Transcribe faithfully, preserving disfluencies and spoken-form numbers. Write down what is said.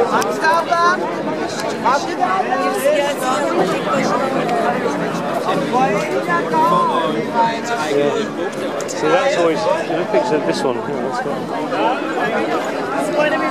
See, that's always, the picture of this one. Yeah, that's got...